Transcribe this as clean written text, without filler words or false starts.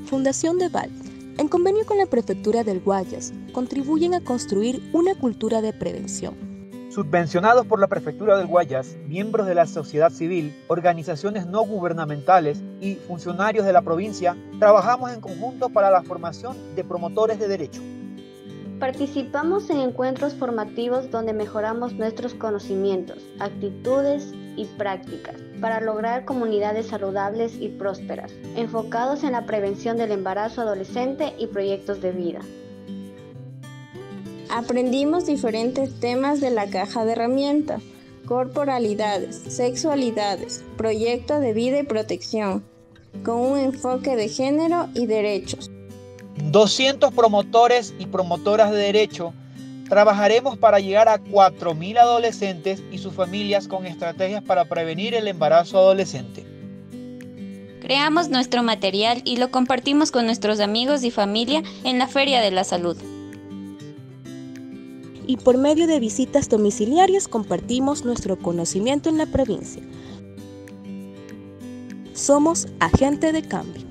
Fundación Deval, en convenio con la Prefectura del Guayas, contribuyen a construir una cultura de prevención. Subvencionados por la Prefectura del Guayas, miembros de la sociedad civil, organizaciones no gubernamentales y funcionarios de la provincia, trabajamos en conjunto para la formación de promotores de derecho. Participamos en encuentros formativos donde mejoramos nuestros conocimientos, actitudes y prácticas para lograr comunidades saludables y prósperas, enfocados en la prevención del embarazo adolescente y proyectos de vida. Aprendimos diferentes temas de la caja de herramientas: corporalidades, sexualidades, proyecto de vida y protección, con un enfoque de género y derechos. 200 promotores y promotoras de derecho trabajaremos para llegar a 4.000 adolescentes y sus familias con estrategias para prevenir el embarazo adolescente. Creamos nuestro material y lo compartimos con nuestros amigos y familia en la Feria de la Salud. Y por medio de visitas domiciliarias compartimos nuestro conocimiento en la provincia. Somos agente de cambio.